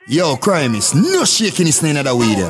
Yo, crime is no shaking this name of the weed.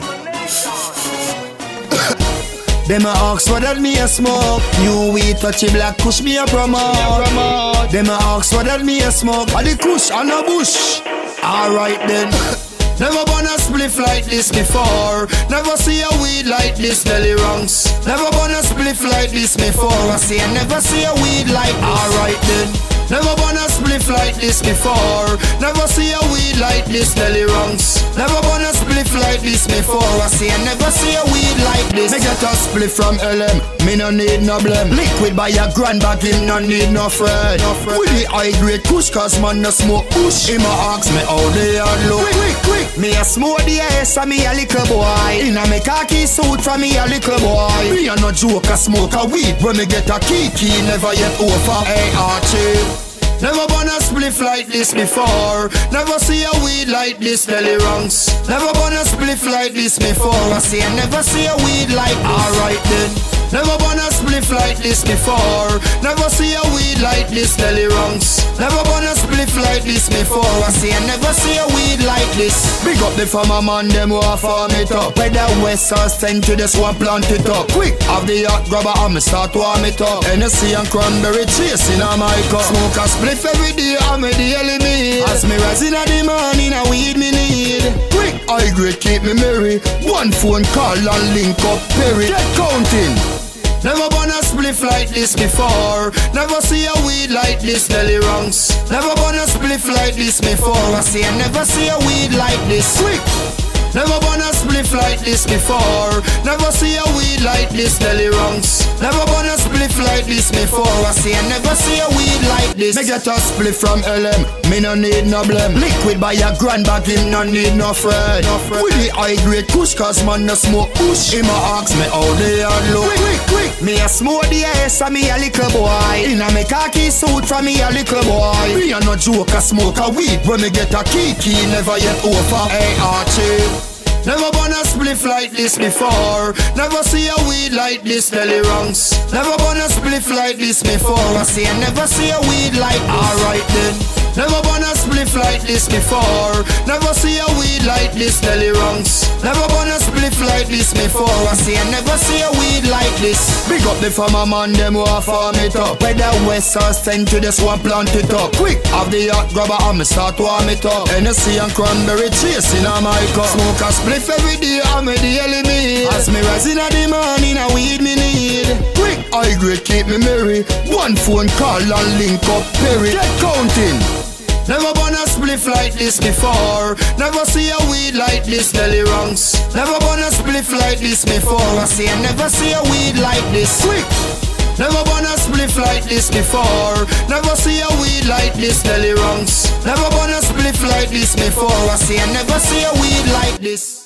Them a ask what that me a smoke. New weed touchy black kush me a promote. Them a ask what that me a smoke. A the kush and a bush. Alright then. Never burn a spliff like this before. Never see a weed like this, Nelly Runks. Never burn a spliff like this before. I say I never see a weed like this. Alright then. Never burn a spliff like this before. Never see a weed like this, Nelly Runks. Never burn a spliff like this before. I say I never see a weed like this. Me get a spliff from LM, me no need no blame. Liquid by a grand bag, him no need no friend. With the high grade kush, cause man no smoke push. Him a ask me how they are look. Quick. Me a smoke the ass and me a little boy. Inna me khaki suit from me a little boy. Me a no joke a smoke a weed. When me get a kiki, never yet over. Hey Archie, never burn a spliff like this before. Never see a weed like this, Nelly Runks. Never burn a spliff like this before. I say I never see a weed like this. Alright then. Never burn a spliff like this before. Never see a weed like this, Nelly Runks. Never burn a spliff like this before. I say I never see a weed like this. Big up the farmer man, them who a farm it up. Where the west are sent to the swamp, plant it up. Quick, have the hot grabber and me start warm it up. Hennessy and cranberry chasing on my cup. Smoke a spliff every day, I'm a daily meal. As me rise in the morning, a weed me need. Quick, high grade keep me merry. One phone call and link up Perry. Get counting. Never burn a spliff like this before. Never see a weed like this, Nelly Runks. Never burn a spliff like this before. I say I never see a weed like this. Quick. Never burn a spliff like this before. Never see a weed like this, Nelly Runks. Never burn a spliff like this before. I say I never see a weed like this. Me get a spliff from LM, me no need no blame. Liquid by a grand bag, him no need no friend. With the high grade kush, cause man no smoke push. Him a ask me how they are look. Quick. Me a smoke the ass and me a little boy. Inna me khaki suit from me a little boy. Me a no joke a smoke a weed. When me get a kiki, never yet over. Hey Archie, never burn a spliff like this before. Never see a weed like this, Nelly Runks. Never burn a spliff like this before. I say I never see a weed like this. Alright then. Never burn a spliff like this before. Never see a weed like this, Nelly Runks. Never burn a spliff like this before. I say I never see a weed like this. Big up the farmer man, them who a farm it up. Where the west are sent to the swamp, plant it up. Quick, have the hot grabber and me start warm it up. Hennessy and cranberry chasing on my cup. Smoke a spliff every day, I'm a daily meal. As me rise in the morning, a weed me need. Quick, high grade keep me merry. One phone call and link up Perry. Get counting. Never burn a spliff like this before. Never see a weed like this, Nelly Runks. Never burn a spliff like this before. I say I never see a weed like this. Quick. Never burn a spliff like this before. Never see a weed like this, Nelly Runks. Never burn a spliff like this before. I say I never see a weed like this.